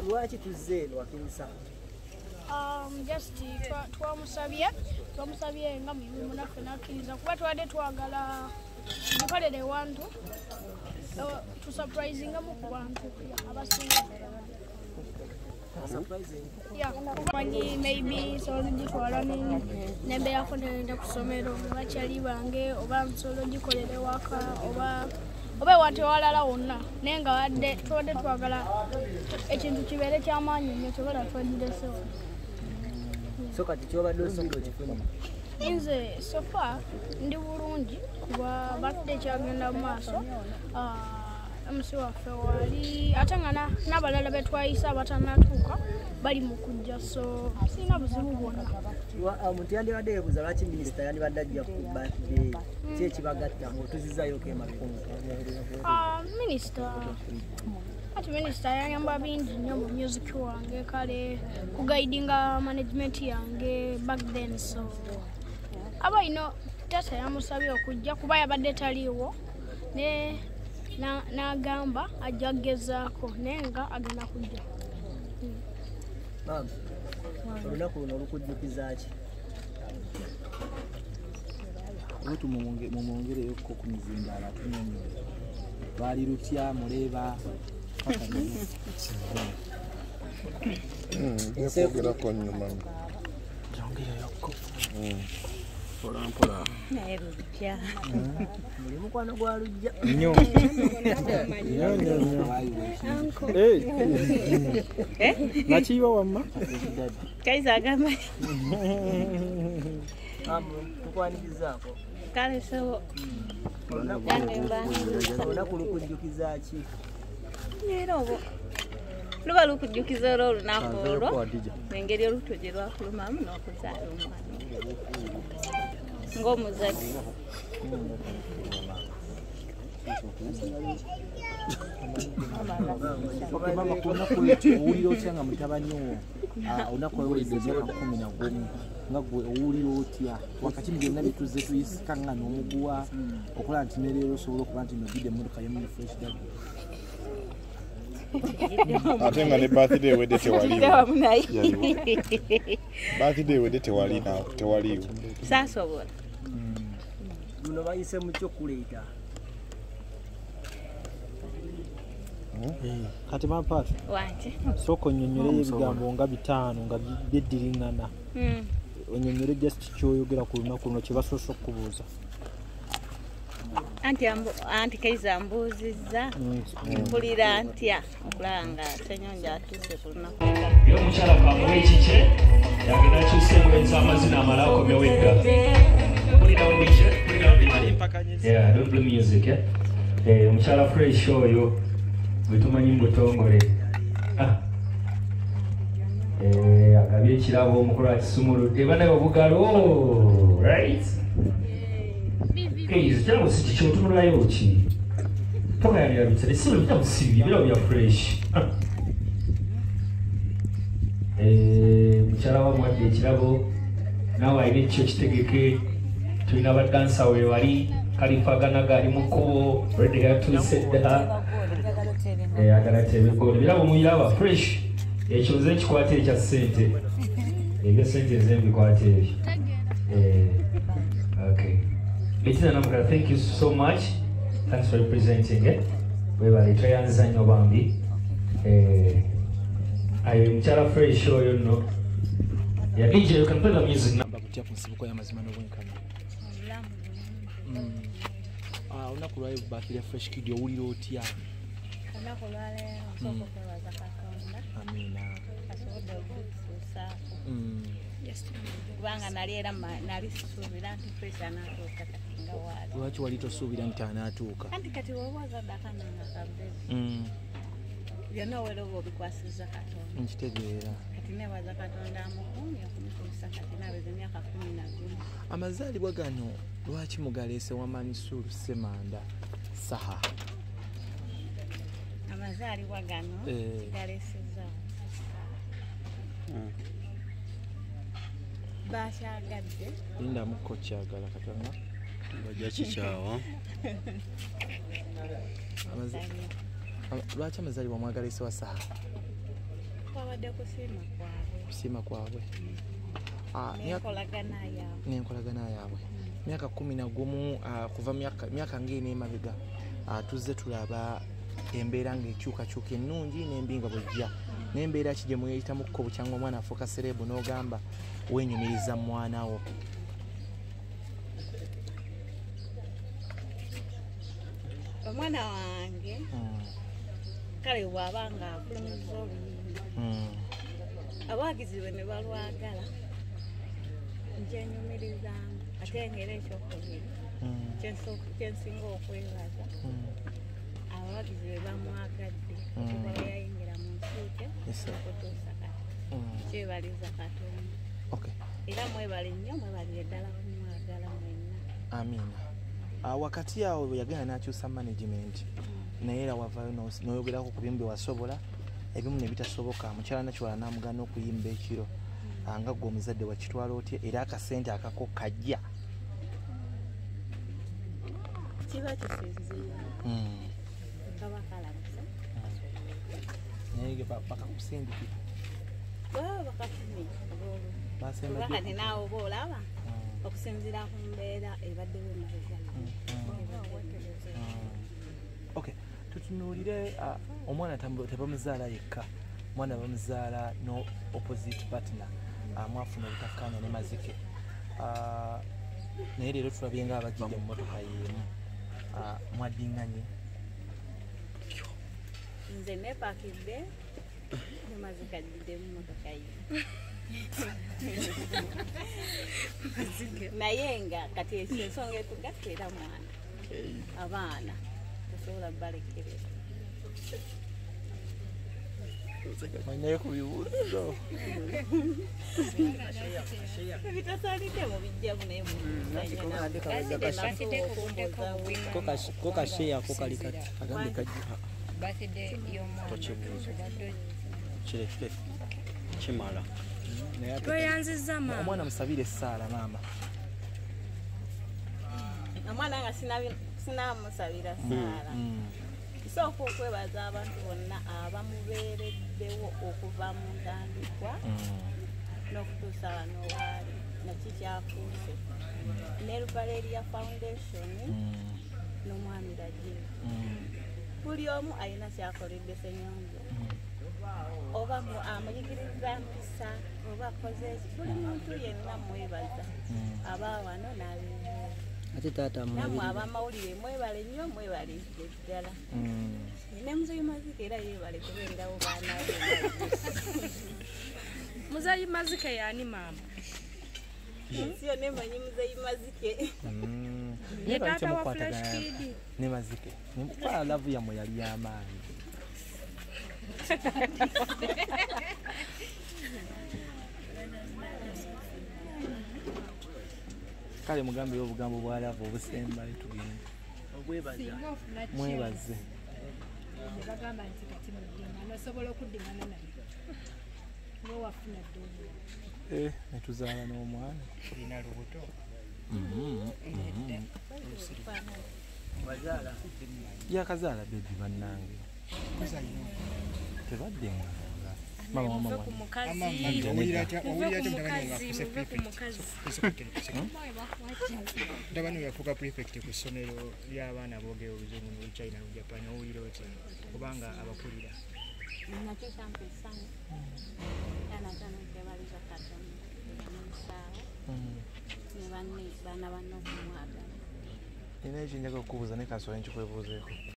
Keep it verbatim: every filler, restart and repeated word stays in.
lwaki tuzze eno wakinisa? Um, just twamusabye twamusabye nga muyimbi munaffe nakkiriza kuba twadde twagala tukolere ewantu tusurprisingamu ku bantu abasinga manyi maybe nsobola ogitwala nembeerako negenda ku ssomero bakyali bange oba nsobola ogikolera ewaka oba oba ewatewalala wonna naye nga wadde tubadde twagala ekintu kibeere kyamaanyi nnyo kyobala twagiresewo. So kati kyobadde osuubira okifuna? Nze sofa ndi bulungi kuba birthday kyagenda mu maaso. Omusi waffe wali ate nga n'abalala be twayisa abatannatuuka bali mu kujja, so sirina buzibu bwonna. Omuntu yandibadde yeebuuza lwaki minisita yandibadde ajja ku birthday, ki ekibagatta ng'otuzizaayo keemaku? Minisita ati minisita yayamba bingi nnyo mu music wange kale kugaidinga management yange back then, so aba ino tata yamusabye okujja kuba yabadde taliiwo ne n'agamba ajja kugezaako naye nga agenda kujja. Maama, olunaku luno olukujjukiza ki? Olutu mumwongereyoko ku mizindaalo atunyonyola. Lwali lutya muleeba? Nsekwogera nnyuma. Yongereyoko. Mpola mpola. Naye lutya. Muli mukwano gwa lujja. Nnyo. Nnyo nnyo nnyo. Eh? Nakiyiwa wamma? Kaiza agamba. Amu tukwanirizaako. Kale so. Olunaku lukujjukiza ki? Leero obwo luba lukujjukiza olwo olunaku olwo engeri olubuto gye lwakulumamu n'okuzaala omwana ng'omuzadde. Okay, mama, ku lunaku olwo owulira otya nga mutabani wo olunaku olwawulidde emyaka kumi na gumu nga gwe owulira otya wakati mu byonna bye tuzze tuyisika nga n'omuguwa okola nti nereero osobola okuba nti nogidde emmotoka yomuli fresh dad? Ate nga ne birthday wedde tewaliiwo. Birthday wedde tewaliiwo. Saasobola. Luno bayise mu kyokuleeta. Kati mampaati wange sooka onnyonnyoleyo ebigambo nga bitaano nga byeddiringana. Onnyonnyole just kyoyogera ku lunaku luno kye basoose okubuuza. Anti anti Kaiza mbuuzizza mpulira ntya okulaba nga Ssenyonja atuuse ku lunaku. Ye omukyala kamuwa ekikye yagenda akyuse bwenza amazina amala akomyewo edda. Pulira obije, pulira obije. Yeah, don't blame music, eh? Eh, omukyala fresh oyo gwe tumanyi mu butongole. Eh, agabye ekirabo omukulu akisumuludde banaye obugalo, right? Kaiza kyalo si kikyo otunulayo ki? Togayanira bitale si bita musibye bira bya fresh. Eh, mukyala wa mwadde ekirabo naawe alina ekyo kitegeke. Tulina badansa we wali kalifagana gali mu kkubo redde yatuuse dda. Eh, agala tebigole birabo muyiraba fresh. Ekyo nze kikwate ekya ssente. Ebyo ssente nze mbikwate ebyo. Eh, okay. Bettina Namukara, thank you so much. Thanks for representing it. We were trying to sign your bambi. I am Chala Frey show you know. Yeah, D J, you can play the music now. Bakutia ku nsibuko y'amazima n'obwenkanya. Ah, olunaku lwayo birthday fresh kid owulira otya? Olunaku lwaleero nsooka okwebaza Katonda. Amiina. Asobodde okutuusaako. Kubanga nali era nali suubira nti fresh anaatuuka kati nga waali. Lwaki wali tosuubira nti anaatuuka? Anti kati bw'oba ozadde akananga kabbezi. Byonna weeroba obikwasizza Katonda. Nkitegeera. Kati neebaza Katonda amukuumye okumutuusa kati naabeza emyaka kumi na gumu. Amazaalibwa gano lwaki mugaleese Wamanyi Ssuulu Ssemanda Saha? Amazaalibwa gano galeesezza bakyagadde. Linda mukko kyagala katanga. Bajja kikyawa. Lwaki amazaalibwa mwagaleese wa Saha? kwabadde kusiima kwabwe kusiima kwabwe nenkolagana yaabwe nenkolagana yaabwe myaka kumi na gumu kuva myaka ng'ena emabega tuzze tulaba embeera ng'ekyukakyuka ennungi n'embi nga bwejja n'embeera ki gye muyitamuko bukyanga omwana afuuka serebu n'ogamba wenyumiriza mwana wo omwana wange kale bw'aba nga afulumiza oluyimba abawagizi bwe ne balwagala nkyenyumirizamu ate ng'era ekyokubiri kyensinga okwebaza abawagizi be bamwagadde okuva bwe yayingira mu nsiike okutuusa kati kyebaliza Katonda era mwebale nnyo mwebalire ddala kumwagala mwenna amiina wakati awo bwe yagenda n'akyusa management naye era wavayo n'oyogerako ku bimu bye wasobola ebimu ne bitasoboka mukyala nakiwala n'amugaana okuyimba ekiro nga gwe omuzadde wakitwala otya era akasente akako kajja kiba kisinziira kaba kalabisa naye bakakusindikira baba bakafumi bakati naawe oba olaba okusinziira ku mbeera ebaddewo emabega okay tutunuulire omwana tebamuzaala yekka omwana bamuzaala no opposite partner mwafuna obutakkaanya ne mazike naye leero tulabye nga abajjidde mu motoka yeemu mwaddinganye nze nepakidde ne mazike addidde mu motoka ye naye nga kati ensonga etugatta era mwana abaana tosobola balekerera naye ku bibuuzo ebitasaanidde mu bijjamu naye ko kasheya ko kali kati agambe kajja kireke kimala tweyanziza maama omwana musabire essaala maama omwana nga sinamusabira saala kisooka okwebaza abantu bonna abamubeereddewo okuva mu ntandikwa n'okutuusa wano waali nakikyafuuse ne Valeria Foundation n'omwami Rajiv buli omu alina kyakoledde Ssenyonjo oba amuyigiriza mpisa oba akoze eki buli muntu yenna mwebaza abaawano n'abeeera ate taata namwe abamawulire mwebale nnyo mwebale ddala ne muzeyi mazike era yeebale kubeerawo baanawe muzeyi mazike yaani maama siyo nemanyi muzeyi mazike ye taata wa Fresh Kid ne mazike kwa lavu yamwe yali y'amaanyi kale mugambe obugambo bwa lavu obusemba tugende obwebaza mwebaze bagamba nti kati muddingana osobola okuddingana naye nowafuna ddungu netuzaala n'omwana olina lubuto wazaala yakazaala bebi bannange tebadde nga ndaba noyafuuka prefect ku ssomero ly'abaana boogera oluzungu n'oluchina n'olujapani owulira oti kubanga abakulira nakyo kyampa essanyu era natano nkebaliza Katonda n'omusaawo ne banne baana banne okumwagala nina ekinjaga okukubuuza naye kasobola nkikwebuuzeeko